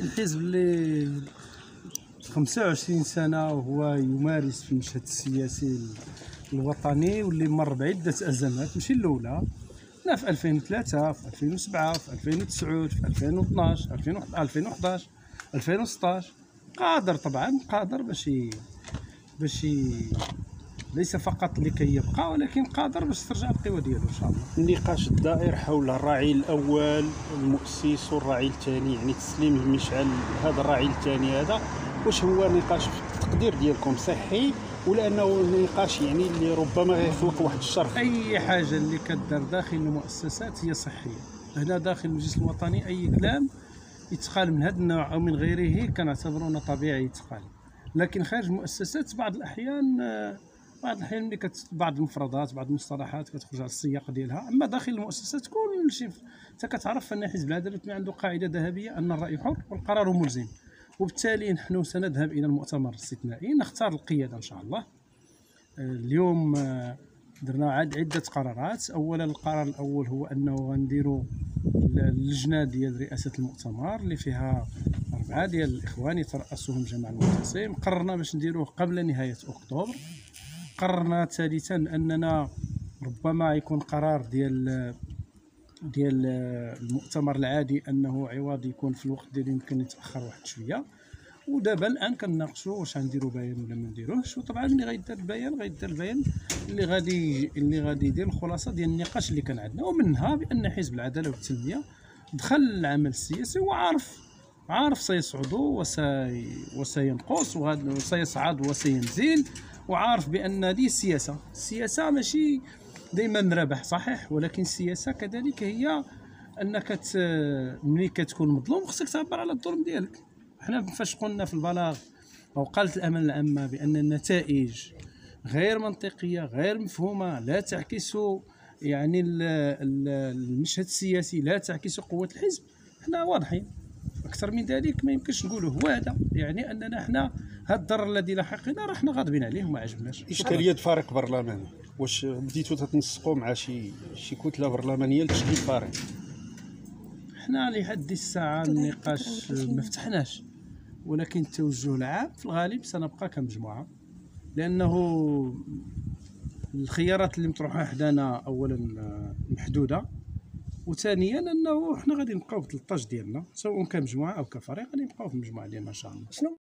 الحزب اللي 25 سنة وهو يمارس في المشهد السياسي الوطني، واللي مر بعدة أزمات، ماشي الأولى. حنا في 2003، في 2007، في 2009، في 2012، 2011، 2016 قادر، طبعا قادر باش ليس فقط لكي يبقى، ولكن قادر باش ترجع القوى ديالو ان شاء الله. النقاش الدائر حول الراعي الاول المؤسس والراعي الثاني، يعني تسليم المشعل هذا الراعي الثاني هذا، واش هو نقاش في التقدير ديالكم صحي، ولا انه نقاش يعني اللي ربما غيخلق واحد الشر؟ اي حاجه اللي كدار داخل المؤسسات هي صحيه. هنا داخل المجلس الوطني اي كلام يتقال من هذا النوع او من غيره كنعتبرونا طبيعي يتقال، لكن خارج المؤسسات بعض الاحيان ملي بعض المفردات، بعض المصطلحات كتخرج على السياق ديالها. اما داخل المؤسسات كل شيء انت كتعرف ان حزب العداله عنده قاعده ذهبيه ان الراي حر والقرار ملزم، وبالتالي نحن سنذهب الى المؤتمر الاستثنائي نختار القياده ان شاء الله. اليوم درنا عده قرارات. اولا القرار الاول هو انه غنديروا اللجنه ديال رئاسه المؤتمر اللي فيها 4 ديال الاخوان يترأسهم جمال المعتصم. قررنا باش نديروه قبل نهايه اكتوبر. قررنا ثالثا اننا ربما يكون قرار ديال المؤتمر العادي انه عوض يكون في الوقت ديالو يمكن يتاخر واحد شويه. ودابا الان كنناقشوا واش غنديروا بيان ولا ما نديروهش، وطبعا اللي غيدير البيان اللي غادي يدير الخلاصه ديال النقاش اللي كان عندنا، ومنها بان حزب العداله والتنميه دخل العمل السياسي وعارف سيصعد وسينقص وسيصعد وسينزل، وعارف بان هذه السياسه ماشي دائما ربح صحيح، ولكن السياسه كذلك هي انك ملي كتكون مظلوم خصك تعبر على الظلم ديالك. حنا فاش قلنا في البلاغ او قالت الامانه العامه بان النتائج غير منطقيه غير مفهومه لا تعكس يعني المشهد السياسي، لا تعكس قوه الحزب، حنا واضحين. اكثر من ذلك ما يمكنش نقولوا. هو هذا يعني اننا حنا هذا الضرر الذي لحقنا راه حنا غاضبين عليه وما عجبناش. اشكاليه فريق برلماني، واش بديتوا تتنسقوا مع شي كتله برلمانيه لتشكيل فريق؟ حنا لحد الساعه النقاش ما فتحناش، ولكن التوجه العام في الغالب سنبقى كمجموعه، لانه الخيارات اللي مطروحه حدانا اولا محدوده، وثانيا انه حنا غادي نبقاو ب 13 ديالنا سواء كمجموعه او كفريق، غادي نبقاو في المجموعه ديالنا ان شاء الله.